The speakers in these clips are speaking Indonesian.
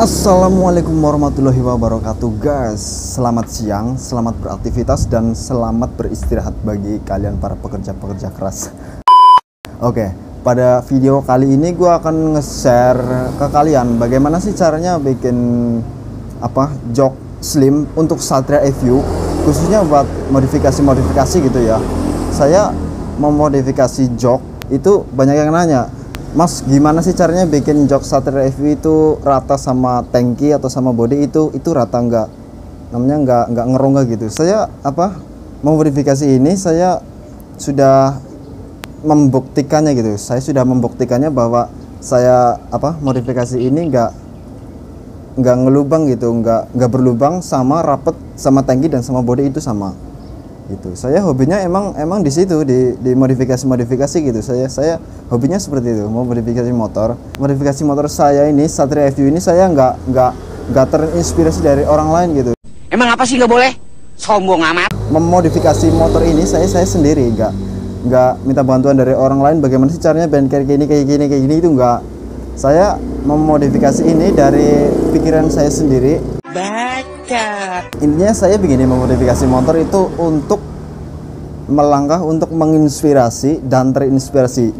Assalamualaikum warahmatullahi wabarakatuh guys. Selamat siang, selamat beraktivitas dan selamat beristirahat bagi kalian para pekerja-pekerja keras. Oke, pada video kali ini gue akan nge-share ke kalian bagaimana sih caranya bikin jok slim untuk Satria EView, khususnya buat modifikasi gitu ya. Saya memodifikasi jok itu banyak yang nanya, Mas, gimana sih caranya bikin jok Satria EView itu rata sama tangki atau sama body itu rata nggak ngerongga gitu. Saya memodifikasi ini saya sudah membuktikannya gitu. Saya sudah membuktikannya bahwa saya modifikasi ini nggak ngelubang gitu, nggak berlubang, sama rapet sama tangki dan sama body itu sama gitu. Saya hobinya emang di situ, di modifikasi gitu. Saya hobinya seperti itu, mau modifikasi motor saya ini Satria EView ini. Saya nggak terinspirasi dari orang lain gitu. Emang apa sih nggak boleh sombong amat? Memodifikasi motor ini saya sendiri, nggak minta bantuan dari orang lain. Bagaimana sih caranya kayak gini itu nggak. Saya memodifikasi ini dari pikiran saya sendiri. Intinya saya begini, memodifikasi motor itu untuk melangkah untuk menginspirasi dan terinspirasi.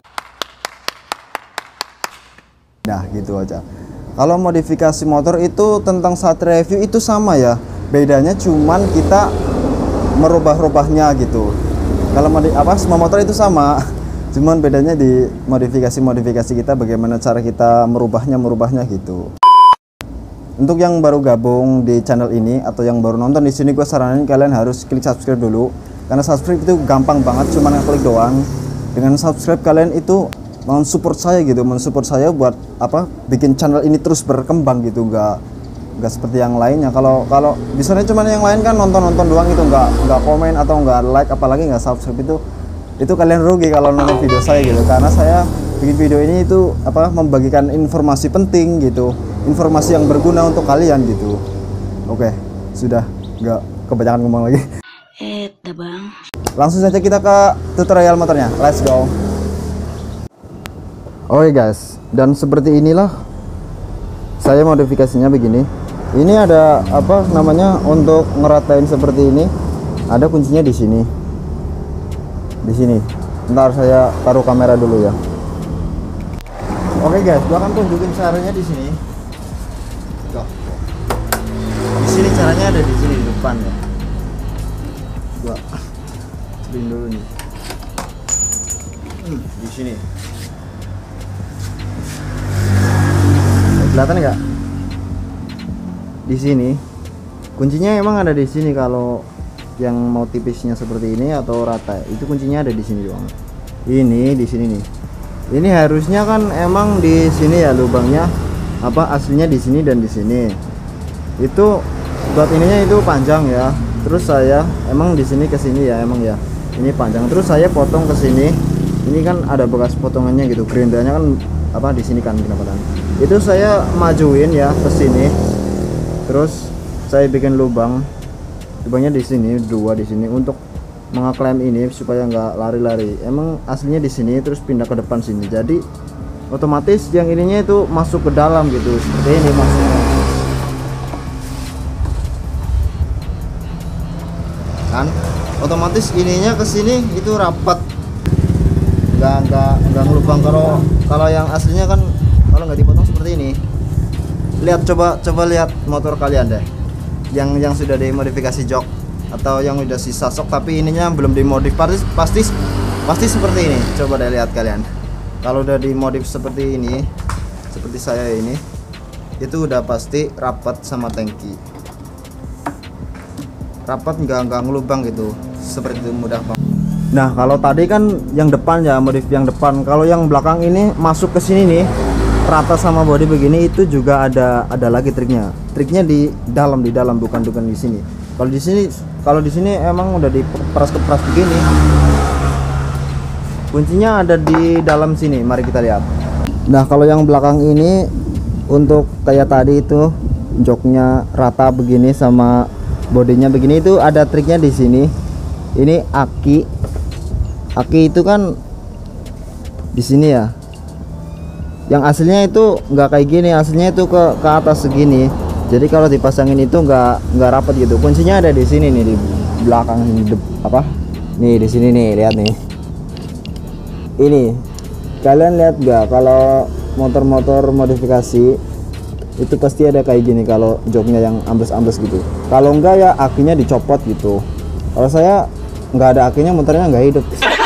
Nah gitu aja. Kalau modifikasi motor itu tentang Satria EView itu sama ya, bedanya cuman kita merubah-rubahnya gitu. Kalau semua motor itu sama, cuman bedanya di modifikasi kita, bagaimana cara kita merubahnya gitu. Untuk yang baru gabung di channel ini atau yang baru nonton di sini, gue saranin kalian harus klik subscribe dulu, karena subscribe itu gampang banget, cuman ngeklik doang. Dengan subscribe kalian itu mensupport saya buat bikin channel ini terus berkembang gitu, nggak seperti yang lainnya. Kalau misalnya cuman yang lain kan nonton doang itu, nggak komen atau nggak like, apalagi nggak subscribe, itu kalian rugi kalau nonton video saya gitu. Karena saya bikin video ini itu membagikan informasi penting gitu, informasi yang berguna untuk kalian gitu. Oke, sudah nggak kebanyakan ngomong lagi. Bang. Langsung saja kita ke tutorial motornya. Let's go. Oke guys, dan seperti inilah saya modifikasinya begini. Ini ada untuk ngeratain seperti ini. Ada kuncinya di sini. Ntar saya taruh kamera dulu ya. Oke guys, gua akan tunjukin caranya di sini. Di sini caranya ada di sini, di depan ya. Gua clean dulu nih. Di sini. Kelihatan nggak? Di sini. Kuncinya emang ada di sini. Kalau yang mau tipisnya seperti ini atau rata, itu kuncinya ada di sini doang. Ini di sini nih. Ini harusnya kan emang di sini ya lubangnya, aslinya di sini dan di sini. Itu buat ininya itu panjang ya. Terus saya emang di sini ke sini ya, emang ya. Ini panjang. Terus saya potong ke sini. Ini kan ada bekas potongannya gitu. Gerindanya kan di sini kan kenapa? Itu saya majuin ya ke sini. Terus saya bikin lubangnya di sini, 2 di sini untuk mengeklaim ini supaya nggak lari-lari. Emang aslinya di sini, terus pindah ke depan sini. Jadi otomatis yang ininya itu masuk ke dalam gitu, seperti ini masuknya. Kan otomatis ininya ke sini itu rapat. Nggak ngelubang. Kalau yang aslinya kan kalau nggak dipotong seperti ini. Lihat, coba lihat motor kalian deh. Yang sudah dimodifikasi jok atau yang udah sisa sok tapi ininya belum dimodif, pasti seperti ini. Coba deh lihat kalian. Kalau udah dimodif seperti ini, seperti saya ini, itu udah pasti rapat sama tangki. Rapat nggak ngelubang gitu, seperti itu, mudah banget. Nah kalau tadi kan yang depan ya, modif yang depan. Kalau yang belakang ini masuk ke sini nih, rata sama body begini, itu juga ada lagi triknya di dalam bukan di sini. Kalau di sini emang udah diperas begini. Kuncinya ada di dalam sini, mari kita lihat. Nah kalau yang belakang ini untuk kayak tadi itu joknya rata begini sama bodinya begini, itu ada triknya di sini. Ini aki itu kan di sini ya. Yang aslinya itu nggak kayak gini, aslinya itu ke atas segini. Jadi kalau dipasangin itu nggak rapat gitu. Kuncinya ada di sini nih, di belakang ini, apa? Nih di sini nih, lihat nih. Ini kalian lihat nggak kalau motor-motor modifikasi itu pasti ada kayak gini kalau joknya yang ambles-ambles gitu. Kalau enggak ya akinya dicopot gitu. Kalau saya nggak ada akinya, motornya nggak hidup.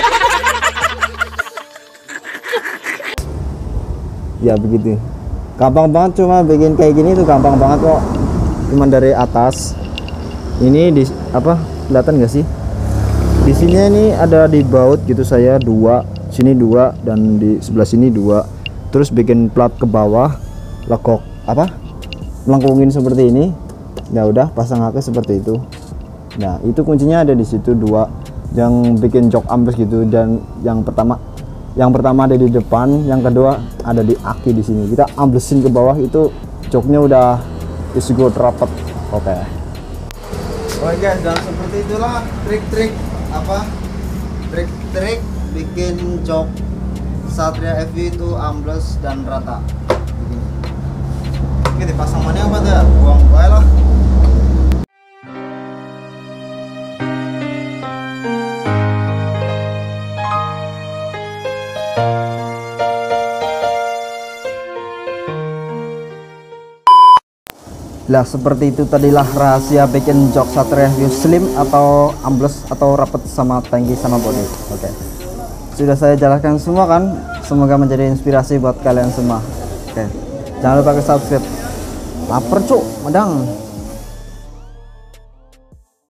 Ya begitu, gampang banget, cuma bikin kayak gini tuh gampang banget kok, cuman dari atas ini di apa, kelihatan nggak sih di sini ini ada di baut gitu, saya dua, sini dua, dan di sebelah sini dua, terus bikin plat ke bawah, lekok apa, melengkungin seperti ini. Ya udah, pasang aki seperti itu. Nah itu kuncinya ada di situ dua, yang bikin jok ambles gitu. Dan yang pertama ada di depan, yang kedua ada di aki di sini. Kita amblesin ke bawah, itu joknya udah is good, rapat. Oke. Oke guys, dan seperti itulah trik-trik trik-trik bikin jok Satria FV itu ambles dan rata. Oke, dipasang mana apa tuh? Buang bae lah. Lah seperti itu tadilah rahasia bikin jok Satria FV slim atau ambles atau rapet sama tangki sama bodi. Oke. Sudah saya jelaskan semua kan? Semoga menjadi inspirasi buat kalian semua. Oke. Jangan lupa subscribe. Laper cuk, madang.